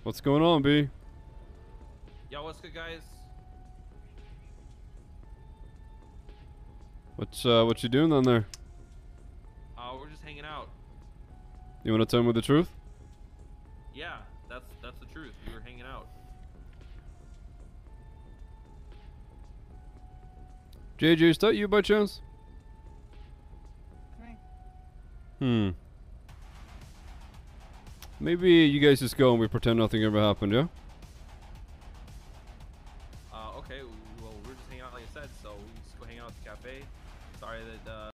What's going on, B? Yo, what's good, guys? What you doing down there? We're just hanging out. You wanna tell me the truth? Yeah, that's the truth. We were hanging out. JJ, is that you by chance? Hmm. Maybe you guys just go and we pretend nothing ever happened, yeah? Okay. Well, we're just hanging out, like I said. So we just go hang out at the cafe. Sorry that